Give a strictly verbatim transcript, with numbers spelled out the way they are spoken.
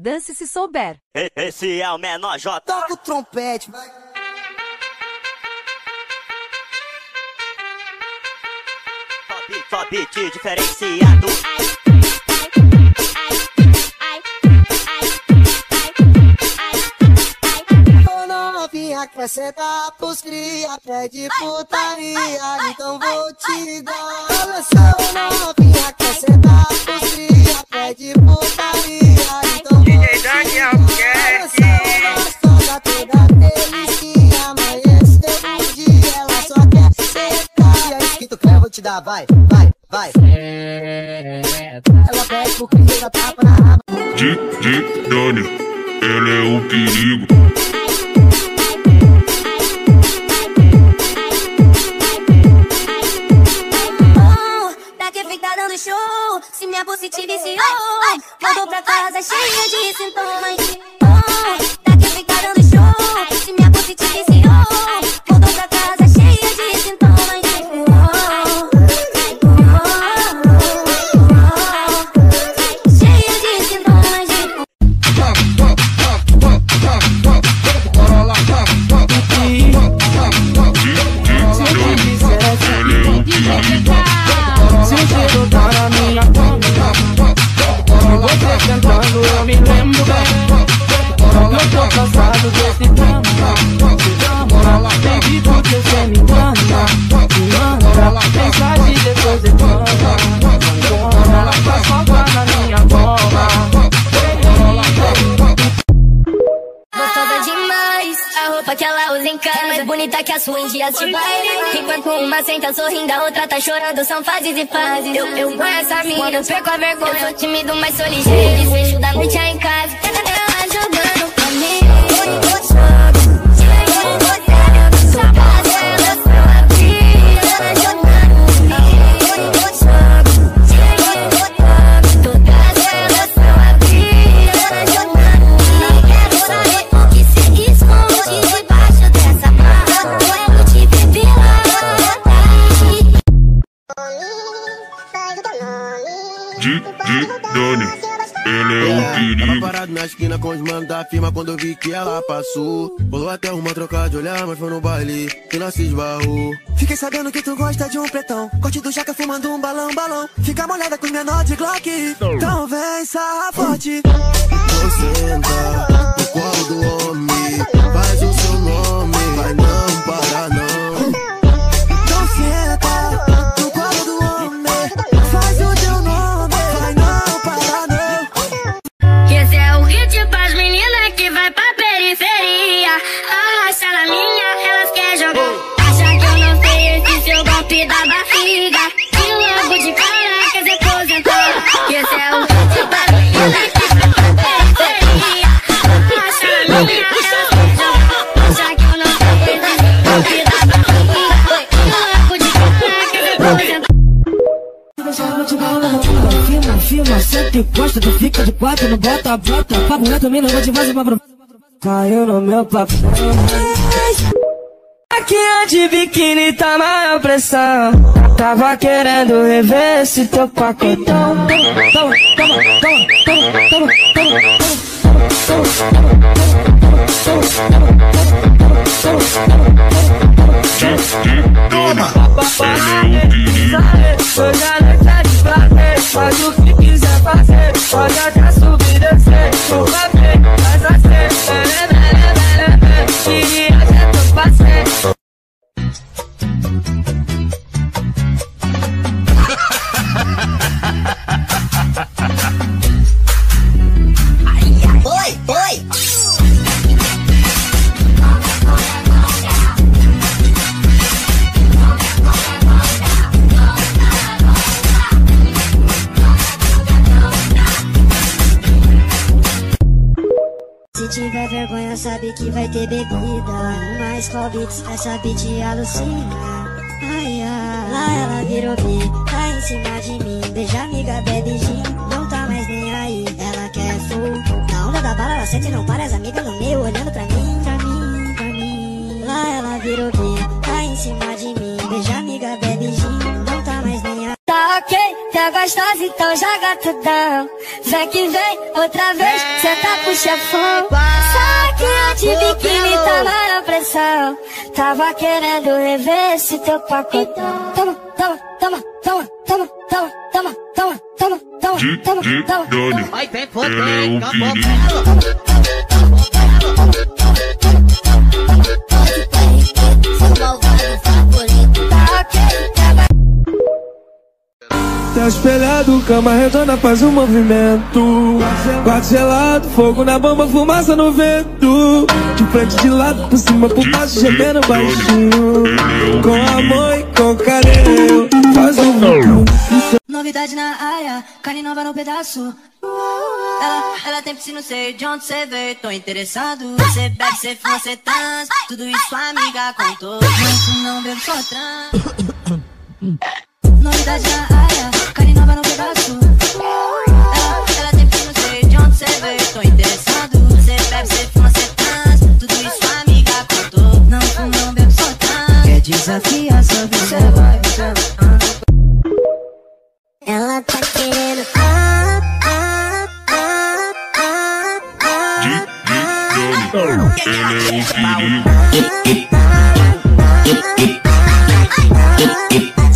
dance se souber. Esse é o menor J. Toca o trompete, vai. Só beat diferenciado. Ô novinha, quer sentar pros cria, pede putaria, então vou te dar. Olha só, novinha, quer sentar pros cria, pede putaria, então vou te dar. Olha só, gostosa toda delicinha, amanheceu um dia, ela só quer sentar. E aí, que tu quer, eu vou te dar, vai, vai, vai. Ela pede pro cria, dá tapa na raba. De, de, Dani, ela é o perigo. Show, se minha buceta te viciou, voltou pra casa cheia de sintomas de oh, tá que fica dando show, se minha buceta te viciou, voltou pra casa cheia de sintomas de oh, oh, oh, oh, cheia de sintomas de se o cheiro tá na minha cama, e você cantando eu me lembro bem. Eu tô cansado desse drama, baby, porque cê me engana. Me manda mensagem depois reclama. Agora faz falta na minha bola. gostosa demais, a roupa que ela usa em casa é mais bonita que a sua em dias de baile. Enquanto uma senta sorrindo, a outra tá chorando, são fases e fases. Eu, eu com essa mina, eu perco a vergonha, eu sou tímido, mas sou ligeiro. Desfecho da noite aí em casa, ela jogando comigo. De, de, Dani, ela é o perigo. Tava parado na esquina com os manos da firma quando eu vi que ela passou. Rolou até uma troca de olhar, mas foi no baile que nós se esbarrou. Fiquei sabendo que tu gosta de um pretão, corte do jaca fumando um balão, balão. Fica molhada com os menor de Glock, então vem sarra forte. Vou sentar no colo do homem, faz o seu nome, vai não parar não. Então senta no colo do homem, faz o teu nome, vai não parar não. Esse é o hit pras meninas que vai pra periferia. Arrasta na minha, elas querem jogar. Acha que eu não sei esse seu golpe da barriga, e logo de cara quer se aposentar. Esse é o hit pras meninas que vai pra periferia. Arrasta na minha, elas querem jogar. Acha que eu não sei esse seu golpe da barriga, e logo de cara quer se aposentar. Firma, firma, senta e encosta, tu fica de quatro, não bota, bota. Papo reto, mina, vou te fazer pra pro... Caiu no meu papo. Aqui de biquíni tá maior pressão. Tava querendo rever esse teu pacotão. Toma, toma, toma, toma, toma, toma, Toma, ela é o perigo. hoje a noite é de prazer, faz o que quiser fazer, pode até subir e descer, vou bater, faz assim, bele, bele, bele, bele, queria ser teu parceiro. Oi, oi. Se tiver vergonha, sabe que vai ter bebida. Uma Scovitz, essa beat alucina. Ai, ai, lá ela virou bi, tá em cima de mim. Beija amiga, bebe gin, não tá mais nem aí. Ela quer full, na onda da bala ela sente e não para. As amigas no meio olhando pra mim, pra mim, pra mim. Lá ela virou bi, tá em cima de mim. Beija amiga, bebe gin, não tá mais nem aí. Tá ok, tá tá gostosa, então joga tudão. Vem que vem, outra vez, cê tá pro chefão. Só que eu de biquíni tava na pressão. Tava querendo rever esse teu pacotão. Toma, toma, toma, toma, toma, toma, toma, toma, toma, toma, De, toma, de, toma, Doni. Vai, vem, Ele foda, é o acabou. perigo. Seu malvado favorito. Tá ok, Tá espelhado, cama redonda faz um movimento. Quarto gelado, fogo na bomba, fumaça no vento. De frente, de lado, por cima, por baixo, gemendo baixinho. Com amor e com carinho, faz um vulcão. novidade na área, carne nova no pedaço. Ela, ela tem piscina, não sei de onde cê veio, tô interessado. Cê bebe, cê fuma, cê trans, tudo isso a amiga contou. Mas não bebo, só trans. Novidade na área, carne nova no pedaço. Ela, ela tem piscina, não sei de onde cê veio, tô interessado. Cê bebe, cê fuma, cê trans, tudo isso a amiga contou. Não fumo, não bebo, só trans. Quer desafiar, só você vai, você vai. Ela tá querendo ah, ah, ah, ah, ah, De, de, Doni. Ele é o perigo. ah, ah, ah, ah,